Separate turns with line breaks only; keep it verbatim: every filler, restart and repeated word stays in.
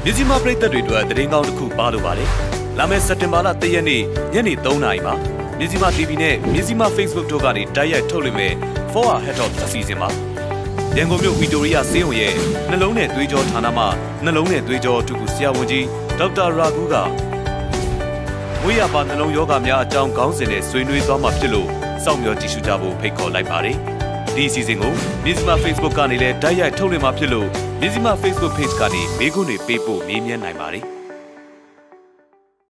မြစီမပရိသတ်တွေအတွက်သတင်းကောင်းတစ်ခုပါလို့ပါတယ်။လာမယ့်စက်တင်ဘာလတရက်နေ့ညနေသုံးနာရီမှာမြစီမ တီဗီ နဲ့မြစီမ Facebook တို့ကနေတိုက်ရိုက်ထုတ်လွှင့်မဲ့ four hour head talk အစီအစဉ်မှာရန်ကုန်မြို့ဗီတိုရီယာဆေးရုံရဲ့နှလုံးနဲ့သွေးကြောဌာနမှနှလုံးနဲ့သွေးကြောတူကူဆရာဝန်ကြီးဒေါက်တာရာဂူကဝိရပါနှလုံးယောဂများအကြောင်းခေါင်းစဉ်နဲ့ဆွေးနွေးသွားမှာဖြစ်လို့စောင့်မျှော်ကြည့်ရှုကြဖို့ဖိတ်ခေါ်လိုက်ပါတယ်။ဒီအစီအစဉ်ကိုမြစီမ Facebook ကနေလည်းတိုက်ရိုက်ထုတ်လွှင့်မှာဖြစ်လို့မြစီမ Facebook Page ကနေမေးခွန်းတွေပေးဖို့မေးမြန်းနိုင်ပါတယ်။